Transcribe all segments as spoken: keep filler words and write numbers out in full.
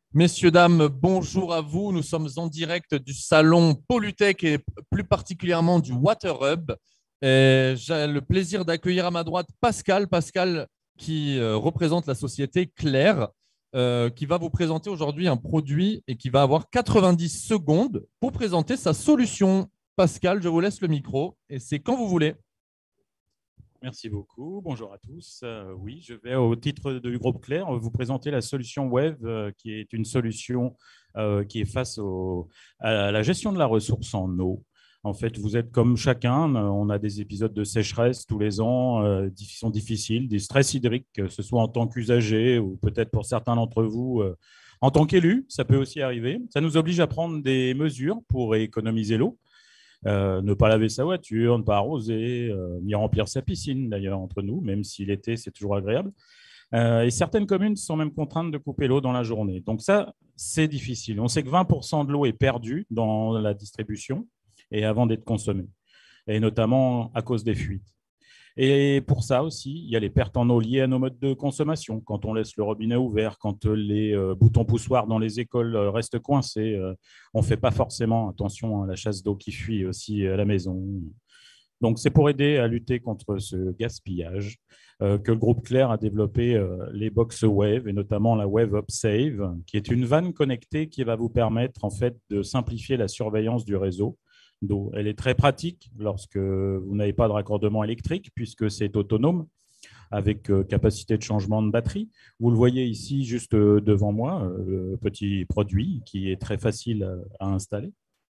Messieurs, dames, bonjour à vous. Nous sommes en direct du salon Polytech et plus particulièrement du Water Hub. Et j'ai le plaisir d'accueillir à ma droite Pascal. Pascal qui euh, représente la société Claire, euh, qui va vous présenter aujourd'hui un produit et qui va avoir quatre-vingt-dix secondes pour présenter sa solution. Pascal, je vous laisse le micro et c'est quand vous voulez. Merci beaucoup. Bonjour à tous. Euh, oui, je vais au titre du groupe Claire vous présenter la solution Wave, euh, qui est une solution euh, qui est face au, à la gestion de la ressource en eau. En fait, vous êtes comme chacun. On a des épisodes de sécheresse tous les ans euh, qui sont difficiles, des stress hydriques, que ce soit en tant qu'usager ou peut-être pour certains d'entre vous euh, en tant qu'élu. Ça peut aussi arriver. Ça nous oblige à prendre des mesures pour économiser l'eau. Euh, ne pas laver sa voiture, ne pas arroser, euh, ni remplir sa piscine d'ailleurs entre nous, même si l'été c'est toujours agréable. Euh, et certaines communes sont même contraintes de couper l'eau dans la journée. Donc ça, c'est difficile. On sait que vingt pour cent de l'eau est perdue dans la distribution et avant d'être consommée, et notamment à cause des fuites. Et pour ça aussi, il y a les pertes en eau liées à nos modes de consommation. Quand on laisse le robinet ouvert, quand les euh, boutons poussoirs dans les écoles euh, restent coincés, euh, on ne fait pas forcément attention à la chasse d'eau qui fuit aussi à la maison. Donc, c'est pour aider à lutter contre ce gaspillage euh, que le groupe Claire a développé euh, les box Wave et notamment la Wave UpSave, qui est une vanne connectée qui va vous permettre en fait de simplifier la surveillance du réseau d'eau. Elle est très pratique lorsque vous n'avez pas de raccordement électrique puisque c'est autonome avec euh, capacité de changement de batterie. Vous le voyez ici juste euh, devant moi, euh, le petit produit qui est très facile à, à installer.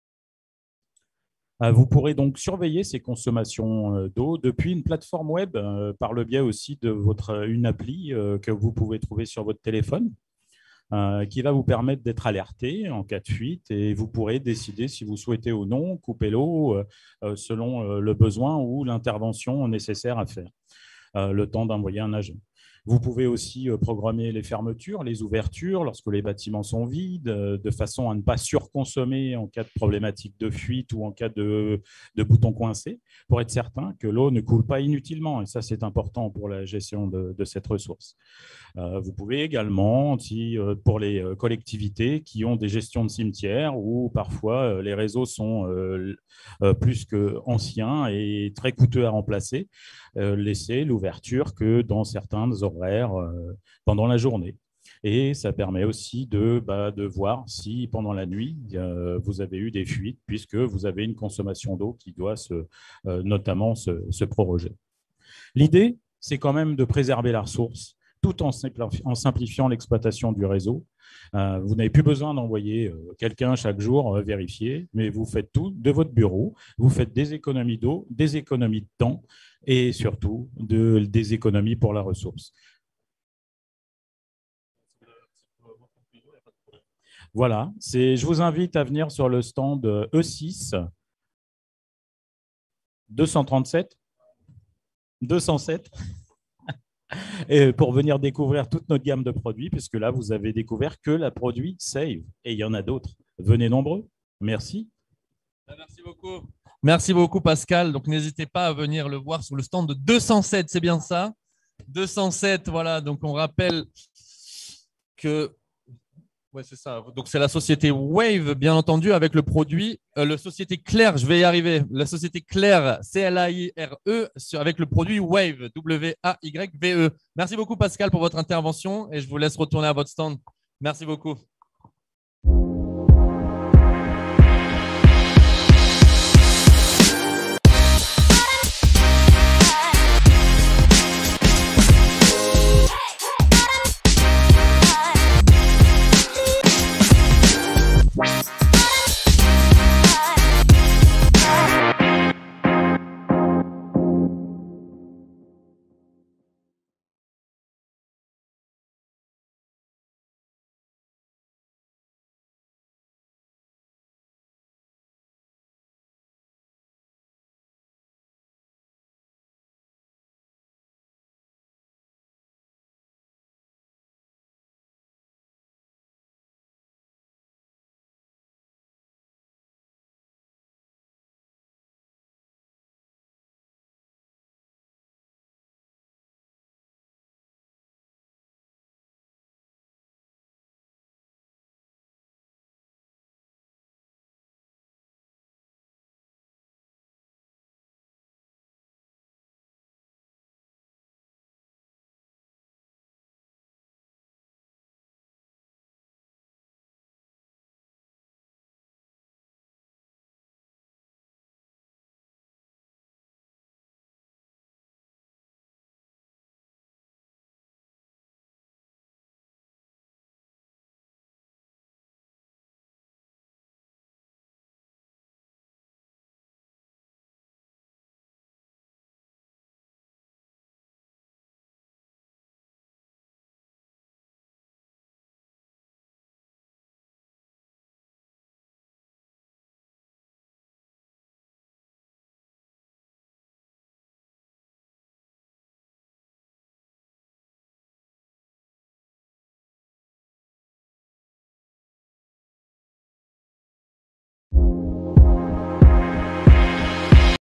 Vous pourrez donc surveiller ces consommations d'eau depuis une plateforme web euh, par le biais aussi de votre, une appli euh, que vous pouvez trouver sur votre téléphone euh, qui va vous permettre d'être alerté en cas de fuite et vous pourrez décider si vous souhaitez ou non couper l'eau euh, selon euh, le besoin ou l'intervention nécessaire à faire, euh, le temps d'envoyer un agent. Vous pouvez aussi programmer les fermetures, les ouvertures lorsque les bâtiments sont vides, de façon à ne pas surconsommer en cas de problématique de fuite ou en cas de, de bouton coincé, pour être certain que l'eau ne coule pas inutilement. Et ça, c'est important pour la gestion de, de cette ressource. Euh, vous pouvez également, si, euh, pour les euh, collectivités qui ont des gestions de cimetières où parfois euh, les réseaux sont euh, euh, plus qu'anciens et très coûteux à remplacer, euh, laisser l'ouverture que dans certains horaires euh, pendant la journée. Et ça permet aussi de, bah, de voir si pendant la nuit, euh, vous avez eu des fuites, puisque vous avez une consommation d'eau qui doit se, euh, notamment se, se proroger. L'idée, c'est quand même de préserver la ressource tout en simplifiant l'exploitation du réseau. Euh, vous n'avez plus besoin d'envoyer euh, quelqu'un chaque jour euh, vérifier, mais vous faites tout de votre bureau. Vous faites des économies d'eau, des économies de temps et surtout de, des économies pour la ressource. Voilà, je vous invite à venir sur le stand E six deux cent trente-sept deux cent sept et pour venir découvrir toute notre gamme de produits, puisque là, vous avez découvert que la produit Save. Et il y en a d'autres. Venez nombreux. Merci. Merci beaucoup. Merci beaucoup, Pascal. Donc, n'hésitez pas à venir le voir sur le stand de deux cent sept, c'est bien ça? deux cent sept, voilà. Donc, on rappelle que… Ouais, c'est ça. Donc, c'est la société Wave, bien entendu, avec le produit, euh, la société Claire, je vais y arriver, la société Claire, C L A I R E, avec le produit Wave, W A Y V E. Merci beaucoup, Pascal, pour votre intervention et je vous laisse retourner à votre stand. Merci beaucoup.